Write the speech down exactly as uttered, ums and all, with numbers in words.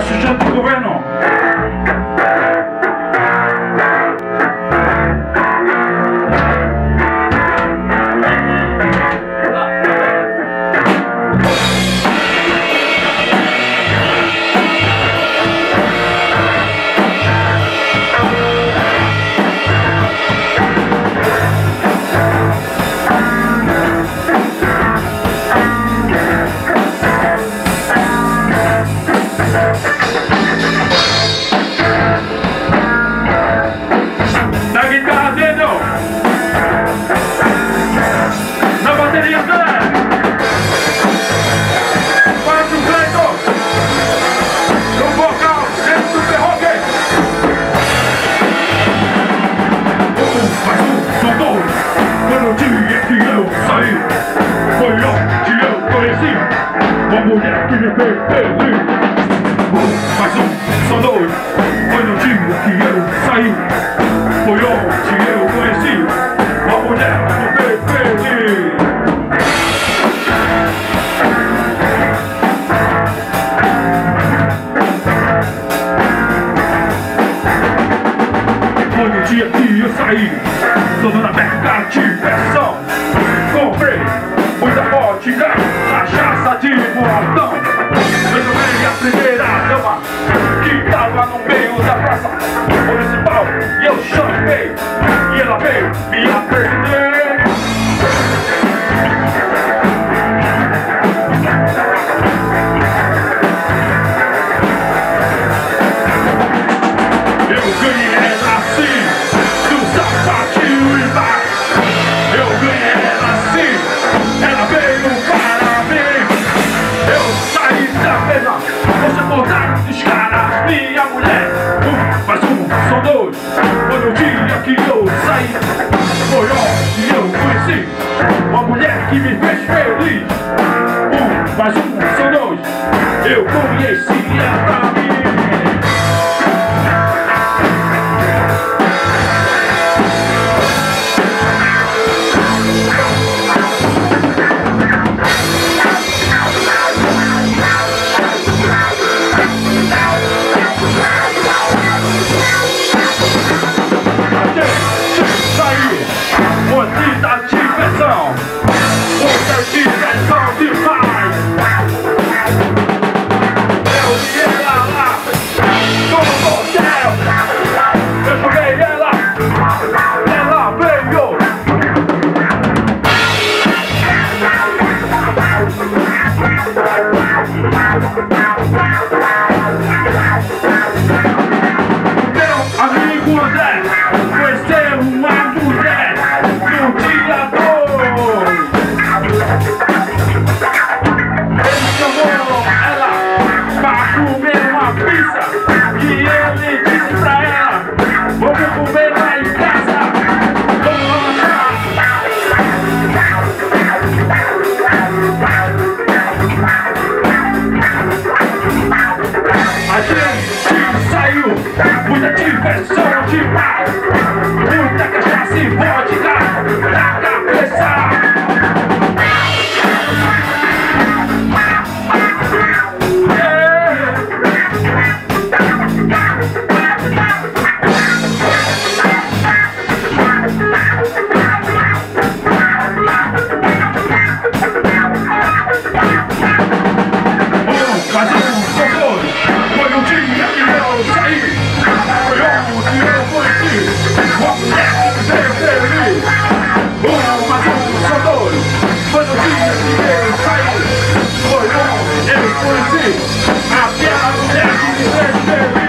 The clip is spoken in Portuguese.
sujando do governo. Uma mulher que me fez feliz. Um, mais um, são dois. Foi no dia que eu saí. Foi onde eu conheci uma mulher que me fez feliz. Foi no dia que eu saí, todo na merca de diversão. Comprei muita vodka, cachaça de montão. Eu tomei a primeira dama que tava no meio da praça municipal e eu chamei e ela veio me aprender. Eu ganhei ela assim, do sapatinho embaixo. Eu ganhei ela assim, ela veio para mim. Eu saí da mesa, você botaram dos caras, minha mulher. Um, mais um, são dois. Foi no dia que eu saí, foi onde eu conheci uma mulher que me fez feliz. Um, mais um, são dois. Eu conheci ela pra mim. Muita diversão, muita diversão demais. Eu vi ela lá no hotel, eu joguei ela, ela veio. Meu amigo André conheceu uma mulher no dia dois. Ele chamou ela pra comer uma pizza e ele disse pra ela: vamos comer lá em casa, vamos lanchar. A gente saiu, muita diversão demais, muita cachaça e vodka na cabeça. Aquela mulher que me fez feliz.